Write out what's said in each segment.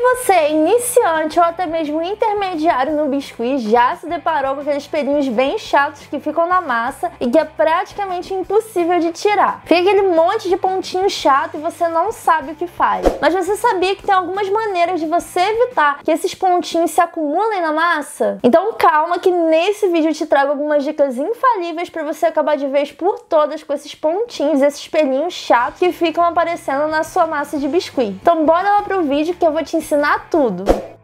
você é iniciante ou até mesmo intermediário no biscuit, já se deparou com aqueles pelinhos bem chatos que ficam na massa e que é praticamente impossível de tirar. Fica aquele monte de pontinho chato e você não sabe o que faz. Mas você sabia que tem algumas maneiras de você evitar que esses pontinhos se acumulem na massa? Então calma que nesse vídeo eu te trago algumas dicas infalíveis para você acabar de vez por todas com esses pontinhos, esses pelinhos chatos que ficam aparecendo na sua massa de biscuit. Então bora lá pro vídeo que eu vou te ensinar tudo.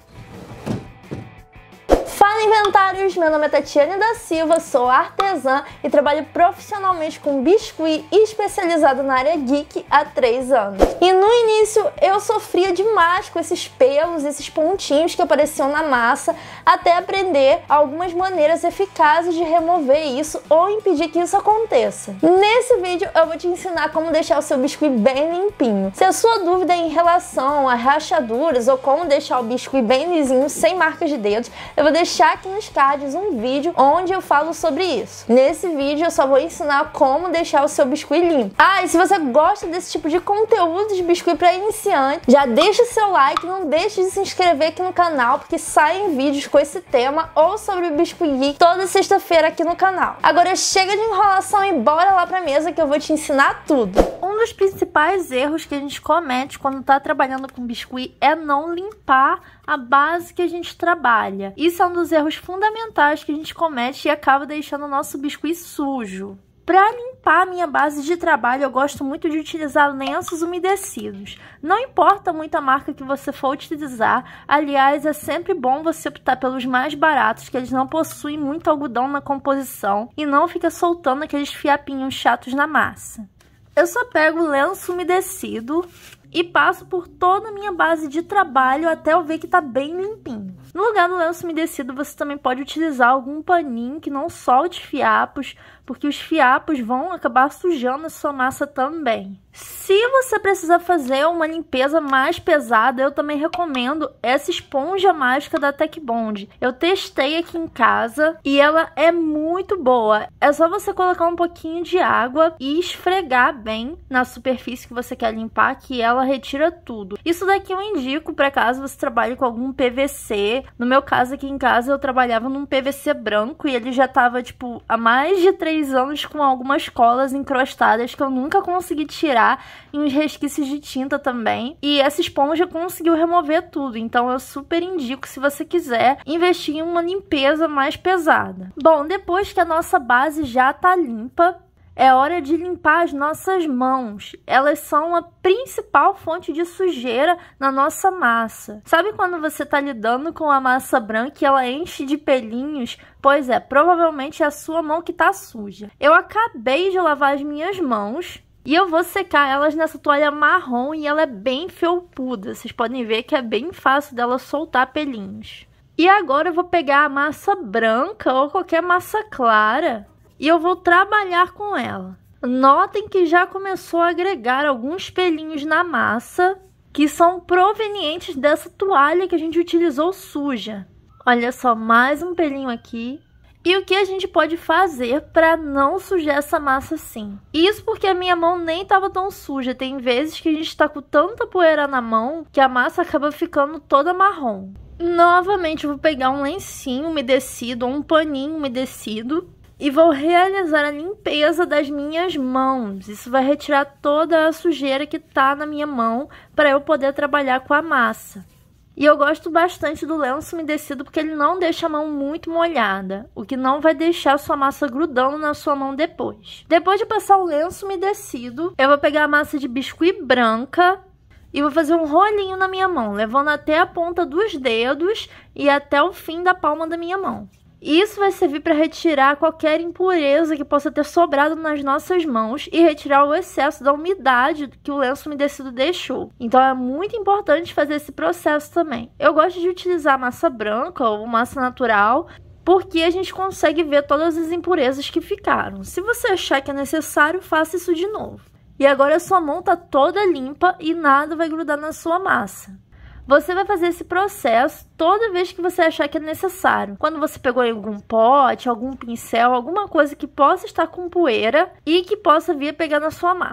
Fala inventários, meu nome é Tatiane da Silva, sou artesã e trabalho profissionalmente com biscuit e especializado na área geek há 3 anos. E no início eu sofria demais com esses pelos, esses pontinhos que apareciam na massa, até aprender algumas maneiras eficazes de remover isso ou impedir que isso aconteça. Nesse vídeo eu vou te ensinar como deixar o seu biscuit bem limpinho. Se a sua dúvida é em relação a rachaduras ou como deixar o biscuit bem lisinho, sem marcas de dedos, eu vou deixar aqui nos cards um vídeo onde eu falo sobre isso. Nesse vídeo eu só vou ensinar como deixar o seu biscuit limpo. E se você gosta desse tipo de conteúdo de biscuit para iniciante, já deixa o seu like, não deixe de se inscrever aqui no canal, porque saem vídeos com esse tema ou sobre o biscuit geek toda sexta-feira aqui no canal. Agora chega de enrolação e bora lá pra mesa que eu vou te ensinar tudo. Um dos principais erros que a gente comete quando tá trabalhando com biscuit é não limpar a base que a gente trabalha. Isso é um dos erros fundamentais que a gente comete e acaba deixando o nosso biscuit sujo. Para limpar a minha base de trabalho, eu gosto muito de utilizar lenços umedecidos. Não importa muito a marca que você for utilizar, aliás, é sempre bom você optar pelos mais baratos, que eles não possuem muito algodão na composição e não fica soltando aqueles fiapinhos chatos na massa. Eu só pego o lenço umedecido e passo por toda a minha base de trabalho até eu ver que tá bem limpinho. No lugar do lenço umedecido, você também pode utilizar algum paninho que não solte fiapos, porque os fiapos vão acabar sujando a sua massa também. Se você precisar fazer uma limpeza mais pesada, eu também recomendo essa esponja mágica da Tech Bond. Eu testei aqui em casa e ela é muito boa. É só você colocar um pouquinho de água e esfregar bem na superfície que você quer limpar, que ela retira tudo. Isso daqui eu indico para caso você trabalhe com algum PVC. No meu caso aqui em casa eu trabalhava num PVC branco e ele já tava tipo há mais de 3 anos com algumas colas encrostadas que eu nunca consegui tirar, e uns resquícios de tinta também. E essa esponja conseguiu remover tudo, então eu super indico se você quiser investir em uma limpeza mais pesada. Bom, depois que a nossa base já tá limpa, é hora de limpar as nossas mãos. Elas são a principal fonte de sujeira na nossa massa. Sabe quando você está lidando com a massa branca e ela enche de pelinhos? Pois é, provavelmente é a sua mão que está suja. Eu acabei de lavar as minhas mãos e eu vou secar elas nessa toalha marrom e ela é bem felpuda. Vocês podem ver que é bem fácil dela soltar pelinhos. E agora eu vou pegar a massa branca ou qualquer massa clara e eu vou trabalhar com ela. Notem que já começou a agregar alguns pelinhos na massa que são provenientes dessa toalha que a gente utilizou suja. Olha só, mais um pelinho aqui. E o que a gente pode fazer para não sujar essa massa assim? Isso porque a minha mão nem estava tão suja. Tem vezes que a gente está com tanta poeira na mão que a massa acaba ficando toda marrom. Novamente eu vou pegar um lencinho umedecido ou um paninho umedecido e vou realizar a limpeza das minhas mãos. Isso vai retirar toda a sujeira que tá na minha mão para eu poder trabalhar com a massa. E eu gosto bastante do lenço umedecido porque ele não deixa a mão muito molhada, o que não vai deixar a sua massa grudando na sua mão depois. Depois de passar o lenço umedecido, eu vou pegar a massa de biscuit branca e vou fazer um rolinho na minha mão, levando até a ponta dos dedos e até o fim da palma da minha mão. Isso vai servir para retirar qualquer impureza que possa ter sobrado nas nossas mãos e retirar o excesso da umidade que o lenço umedecido deixou. Então é muito importante fazer esse processo também. Eu gosto de utilizar massa branca ou massa natural, porque a gente consegue ver todas as impurezas que ficaram. Se você achar que é necessário, faça isso de novo. E agora a sua mão está toda limpa e nada vai grudar na sua massa. Você vai fazer esse processo toda vez que você achar que é necessário. Quando você pegou algum pote, algum pincel, alguma coisa que possa estar com poeira e que possa vir a pegar na sua massa.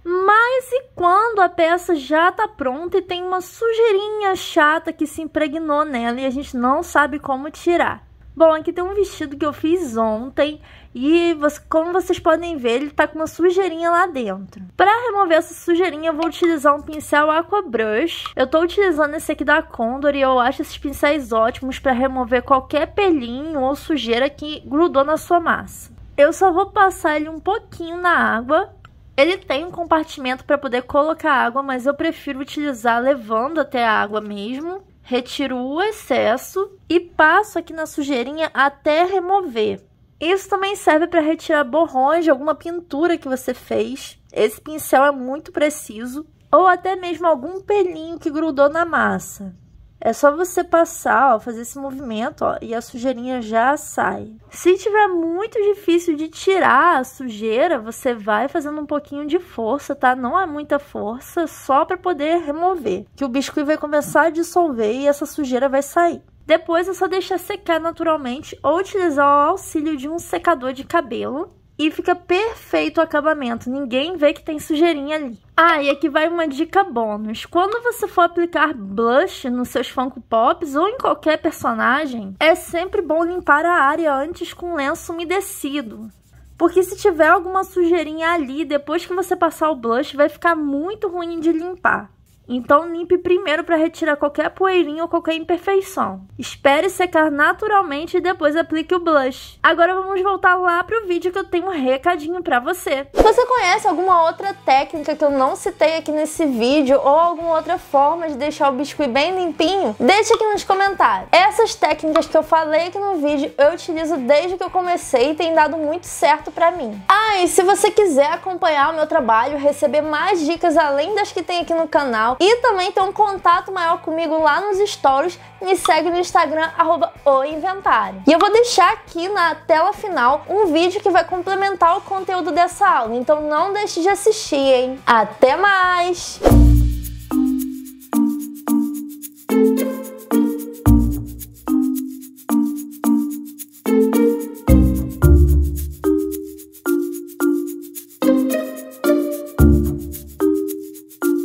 Mas e quando a peça já tá pronta e tem uma sujeirinha chata que se impregnou nela e a gente não sabe como tirar? Bom, aqui tem um vestido que eu fiz ontem e como vocês podem ver, ele tá com uma sujeirinha lá dentro. Para remover essa sujeirinha, eu vou utilizar um pincel Aqua Brush. Eu tô utilizando esse aqui da Condor e eu acho esses pincéis ótimos para remover qualquer pelinho ou sujeira que grudou na sua massa. Eu só vou passar ele um pouquinho na água. Ele tem um compartimento para poder colocar água, mas eu prefiro utilizar levando até a água mesmo. Retiro o excesso e passo aqui na sujeirinha até remover. Isso também serve para retirar borrões de alguma pintura que você fez. Esse pincel é muito preciso. Ou até mesmo algum pelinho que grudou na massa. É só você passar, ó, fazer esse movimento, ó, e a sujeirinha já sai. Se tiver muito difícil de tirar a sujeira, você vai fazendo um pouquinho de força, tá? Não é muita força, só para poder remover. Que o biscuit vai começar a dissolver e essa sujeira vai sair. Depois é só deixar secar naturalmente ou utilizar o auxílio de um secador de cabelo. E fica perfeito o acabamento, ninguém vê que tem sujeirinha ali. Ah, e aqui vai uma dica bônus. Quando você for aplicar blush nos seus Funko Pops ou em qualquer personagem, é sempre bom limpar a área antes com lenço umedecido. Porque se tiver alguma sujeirinha ali, depois que você passar o blush, vai ficar muito ruim de limpar. Então limpe primeiro para retirar qualquer poeirinha ou qualquer imperfeição. Espere secar naturalmente e depois aplique o blush. Agora vamos voltar lá pro vídeo que eu tenho um recadinho para você. Você conhece alguma outra técnica que eu não citei aqui nesse vídeo ou alguma outra forma de deixar o biscuit bem limpinho? Deixa aqui nos comentários. Essas técnicas que eu falei aqui no vídeo eu utilizo desde que eu comecei e tem dado muito certo para mim. Ah, e se você quiser acompanhar o meu trabalho, receber mais dicas além das que tem aqui no canal, e também ter um contato maior comigo lá nos stories, me segue no Instagram, @oinventário. E eu vou deixar aqui na tela final um vídeo que vai complementar o conteúdo dessa aula, então não deixe de assistir, hein? Até mais!